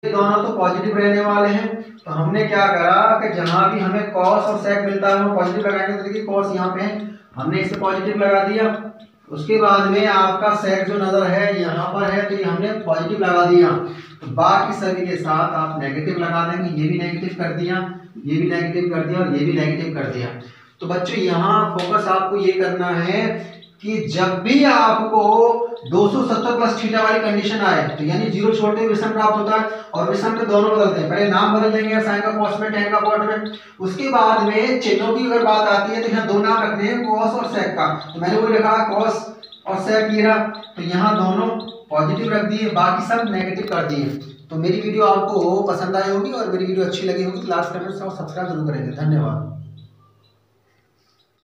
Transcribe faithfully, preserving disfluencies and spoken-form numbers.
दोनों तो पॉजिटिव रहने वाले हैं। तो हमने क्या करा कि जहां भी हमें कॉस और सेक मिलता है वो पॉजिटिव लगाएंगे। तो देखिए कॉस यहाँ पे है, हमने इसे पॉजिटिव लगा दिया। उसके बाद में आपका सेक जो नजर है यहाँ पर है, तो ये हमने पॉजिटिव लगा दिया। तो बाकी सभी के साथ आप नेगेटिव लगा देंगे। ये भी नेगेटिव कर दिया, ये भी नेगेटिव कर दिया और ये भी नेगेटिव कर दिया। तो बच्चों यहाँ फोकस आपको ये करना है कि जब भी आपको दो सौ सत्तर प्लस थीटा वाली कंडीशन आए, तो यानी जीरो छोड़ते हुए विषम प्राप्त होता है और विषम के दोनों बदलते हैं। पहले नाम बदल देंगे, साइन का कॉस में, टेन का कॉट में। उसके बाद में चिन्हों की अगर बात आती है तो यहाँ दो नाम रखने हैं, कॉस और सेक का। तो मैंने वही रखा कॉस और सेक ये रहा। तो यहाँ दोनों पॉजिटिव रख दिए, बाकी सब नेगेटिव कर दिए। तो मेरी वीडियो आपको पसंद आई होगी और मेरी वीडियो अच्छी लगी होगी तो लास्ट कमेंट और सब्सक्राइब जरूर करेंगे। धन्यवाद।